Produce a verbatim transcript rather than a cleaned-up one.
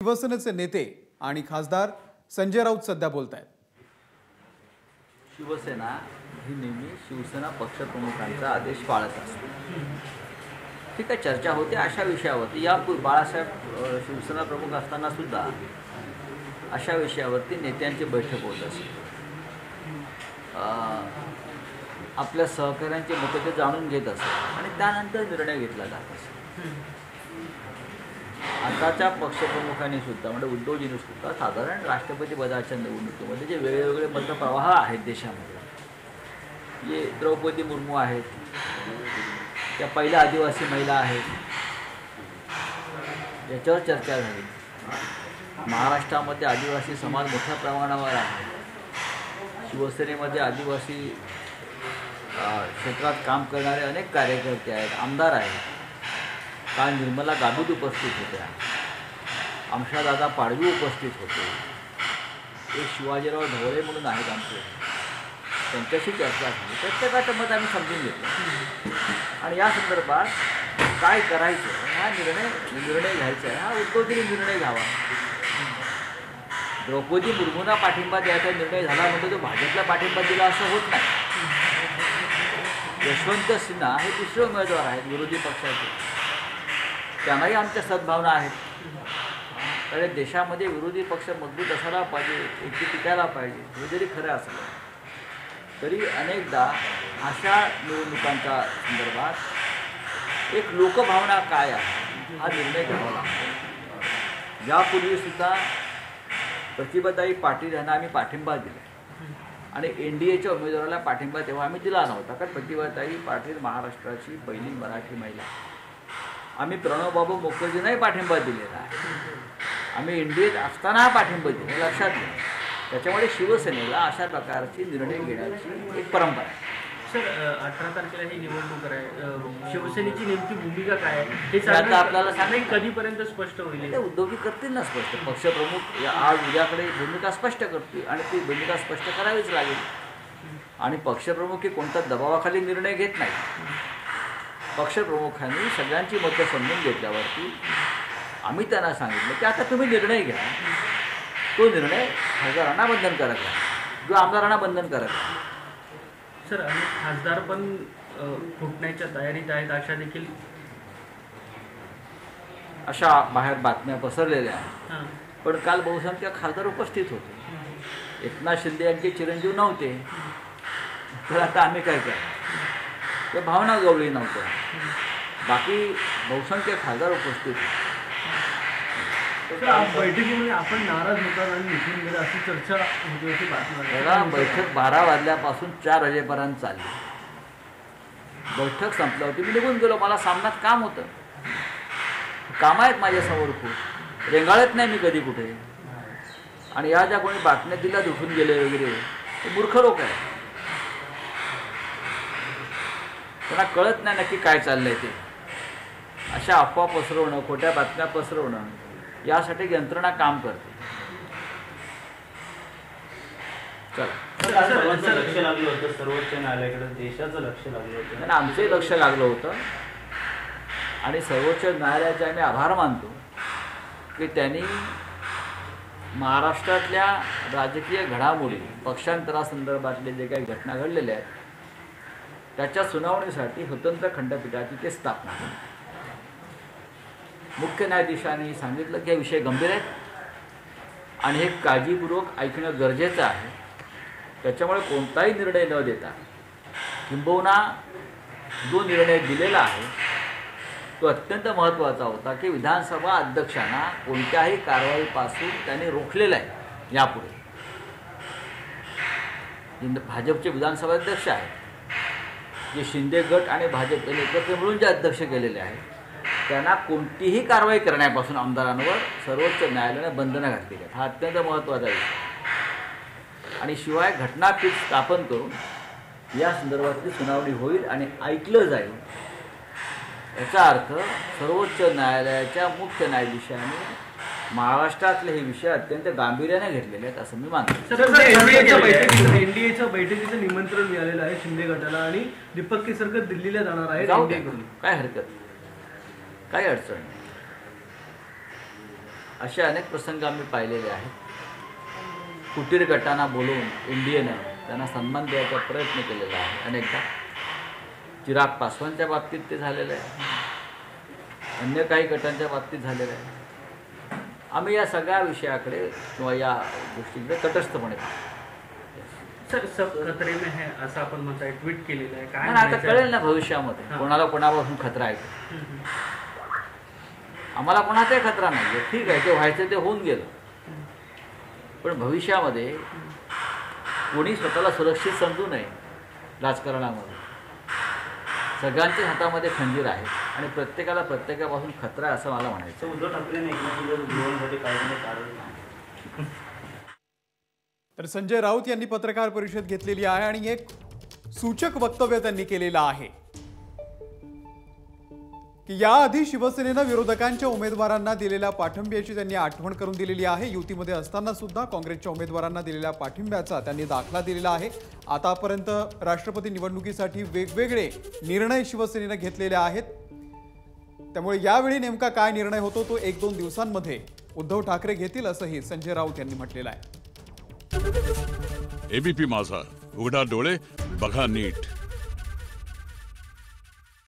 शिवसेनेचे नेते आणि खासदार संजय राऊत सध्या बोलतायत। शिवसेना ही नेहमी शिवसेना पक्षप्रमुखांचा आदेश पाळत असते। ठीक आहे, चर्चा होते अशा विषयावरती। यापूर्वी बाळासाहेब शिवसेना प्रमुख असताना सुद्धा अशा विषयावरती नेत्यांची बैठक होत असते। आपल्या सहकाऱ्यांची मतं ते जाणून घेत असतात आणि त्यानंतर निर्णय घेतला जात असतो। आताच्या पक्षप्रमुखांनी सुद्धा म्हणजे उद्धवजींनी सुद्धा साधारण राष्ट्रपती पदाच्या निवडणुकीमध्ये जे वेगवेगळे मतप्रवाह आहेत देशामध्ये, जे द्रौपदी मुर्मू आहेत, त्या पहिल्या आदिवासी महिला आहेत, याच्यावर चर्चा झाली। महाराष्ट्रामध्ये आदिवासी समाज मोठ्या प्रमाणावर आहे। शिवसेनेमध्ये आदिवासी क्षेत्रात काम करणारे अनेक कार्यकर्ते आहेत, आमदार आहेत। काल निर्मला गावित उपस्थित होत्या, आमशादादा पाडवी उपस्थित होते, एक शिवाजीराव ढवळे म्हणून आहेत आमचे, त्यांच्याशी चर्चा झाली। प्रत्येकाचं मत आम्ही समजून घेतलं आणि या संदर्भात काय करायचं हा निर्णय निर्णय घ्यायचा आहे, हा उद्धवजींनी निर्णय घ्यावा। द्रौपदी मुर्मूंना पाठिंबा द्यायचा निर्णय झाला म्हणजे तो भाजपला पाठिंबा दिला असं होत नाही। यशवंत सिन्हा हे दुसरे उमेदवार आहेत विरोधी पक्षाचे, त्यांनाही आमच्या सद्भावना आहेत। कारण देशामध्ये विरोधी पक्ष मजबूत असायला पाहिजे, एकी टिकायला पाहिजे, हे जरी खरं असलं तरी अनेकदा अशा निवडणुकांच्या संदर्भात एक लोकभावना काय आहे हा निर्णय घ्यावा लागतो। यापूर्वीसुद्धा प्रतिभाताई पाटील यांना आम्ही पाठिंबा दिला आणि एन डी एच्या उमेदवाराला पाठिंबा तेव्हा आम्ही दिला नव्हता, कारण प्रतिभाताई पाटील महाराष्ट्राची पहिली मराठी महिला। आम्ही प्रणवबाबू मुखर्जींनाही पाठिंबा दिलेला आहे, आम्ही एन डी एत असताना पाठिंबा दिला, लक्षात घ्या। त्याच्यामुळे शिवसेनेला अशा प्रकारची निर्णय घेण्याची एक परंपरा आहे। सर, अठरा तारखेला ही निवडणूक आहे, शिवसेनेची नेमकी भूमिका काय आहे हे आता आपल्याला सांगा, कधीपर्यंत स्पष्ट होईल? ते उद्धवजी करतील ना स्पष्ट। पक्षप्रमुख आज उद्याकडे भूमिका स्पष्ट करतील आणि ती भूमिका स्पष्ट करावीच लागेल। आणि पक्षप्रमुख हे कोणत्या दबावाखाली निर्णय घेत नाही। पक्षप्रमुखांनी सगळ्यांची मतं समजून घेतल्यावरती आम्ही त्यांना सांगितलं की आता तुम्ही निर्णय घ्या, तो निर्णय खासदारांना बंधनकारक आहे, जो आमदारांना बंधनकारक आहे। सर, आणि खासदार पण फुटण्याच्या तयारीत आहेत अशा देखील अशा बाहेर बातम्या पसरलेल्या आहेत। पण काल बहुसंख्य खासदार उपस्थित होते, एकनाथ शिंदे यांचे चिरंजीव नव्हते, तर आता आम्ही काय काय तर भावना गवळी नव्हत्या, बाकी बहुसंख्य खासदार उपस्थित होते। बैठकीमध्ये आपण नाराज होतात आणि निघून गेला अशी चर्चा होती, अशी बातमी। बैठक बारा वाजल्यापासून चार वाजेपर्यंत चालली। बैठक संपल्या होती, मी निघून गेलो, मला सामन्यात काम होतं, काम आहेत माझ्यासमोर खूप, रेंगाळत नाही मी कधी कुठे। आणि या ज्या कोणी बातम्या दिल्या दुखून गेले वगैरे ते मूर्ख लोक आहेत, त्यांना कळत नाही नक्की काय चाललंय ते। अशा अफवा पसरवणं, खोट्या बातम्या पसरवणं यासाठी यंत्रणा काम करते। चला, लक्ष लागलं होतं सर्वोच्च न्यायालयाकडे, देशाचं लक्ष लागलं होतं आणि आमचंही लक्ष लागलं होतं आणि सर्वोच्च न्यायालयाचे आम्ही आभार मानतो की त्यांनी महाराष्ट्रातल्या राजकीय घडामोडी, पक्षांतरासंदर्भातले जे काही घटना घडलेल्या आहेत त्याच्या सुनावणीसाठी स्वतंत्र खंडपीठाची ते स्थापना केली। मुख्य न्यायाधीशांनी सांगितलं की हे विषय गंभीर आहेत आणि हे काळजीपूर्वक ऐकणं गरजेचं आहे। त्याच्यामुळे कोणताही निर्णय न देता, किंबहुना जो निर्णय दिलेला आहे तो अत्यंत महत्त्वाचा होता की विधानसभा अध्यक्षांना कोणत्याही कारवाईपासून त्यांनी रोखलेलं आहे। यापुढे भाजपचे विधानसभा अध्यक्ष आहेत, जे शिंदे गट आणि भाजप यांनी एकत्र मिळून जे अध्यक्ष केलेले आहेत, त्यांना कोणतीही कारवाई करण्यापासून आमदारांवर सर्वोच्च न्यायालयाने बंधनं घातलेली आहेत। हा अत्यंत महत्त्वाचा विषय आणि शिवाय घटनापीठ स्थापन करून या संदर्भातली सुनावणी होईल आणि ऐकलं जाईल। याचा अर्थ सर्वोच्च न्यायालयाच्या मुख्य न्यायाधीशांनी महाराष्ट्रातले हे विषय अत्यंत गांभीर्याने घेतलेले आहेत असं मी मानतो। एनडीएच्या बैठकीचं निमंत्रण मिळालेलं आहे शिंदे गटाला आणि दीपक केसरकर दिल्लीला जाणार आहे, काय हरकत, काही अडचण नाही। असे अनेक प्रसंग आम्ही पाहिलेले आहेत. कुटीर गटांना बोलवून एनडीएनं त्यांना सन्मान द्यायचा प्रयत्न केलेला आहे अनेकदा. चिराग पासवानच्या बाबतीत ते झालेलं आहे, अन्य काही गटांच्या बाबतीत झालेलं आहे. आम्ही या सगळ्या विषयाकडे किंवा या गोष्टीकडे तटस्थपणे पाहतो. सर सब खतरे में है असं आपण म्हणताय, ट्विट केलेलं आहे. काय पण आता म्हणायचं? कळेल ना भविष्यामध्ये हां. कोणाला कोणापासून खतरा आहे ते. हम्म, हम्म. आम्हाला कोणाचाही खतरा नाही आहे, ठीक आहे, ते व्हायचं ते होऊन गेलं. पण भविष्यामध्ये कोणी स्वतःला सुरक्षित समजू नये. राजकारणामध्ये सगळ्यांच्याच हातामध्ये खंजीर आहे आणि प्रत्येकाला प्रत्येकापासून खतरा आहे असं मला म्हणायचं. तर उद्धव ठाकरेंनी एकनाथ जीवनसाठी काढण्यात काढलं. तर संजय राऊत यांनी पत्रकार परिषद घेतलेली आहे आणि एक सूचक वक्तव्य त्यांनी केलेलं आहे की याआधी शिवसेनेनं विरोधकांच्या उमेदवारांना दिलेल्या पाठिंब्याची त्यांनी आठवण करून दिलेली आहे. युतीमध्ये असताना सुद्धा काँग्रेसच्या उमेदवारांना दिलेल्या पाठिंब्याचा त्यांनी दाखला दिलेला आहे. आतापर्यंत राष्ट्रपती निवडणुकीसाठी वेगवेगळे निर्णय शिवसेनेनं घेतलेले आहेत. त्यामुळे यावेळी नेमका काय निर्णय होतो तो एक दोन दिवसांमध्ये उद्धव ठाकरे घेतील असंही संजय राऊत यांनी म्हटलेलं आहे. एबीपी माझा, उघडा डोळे बघा नीट.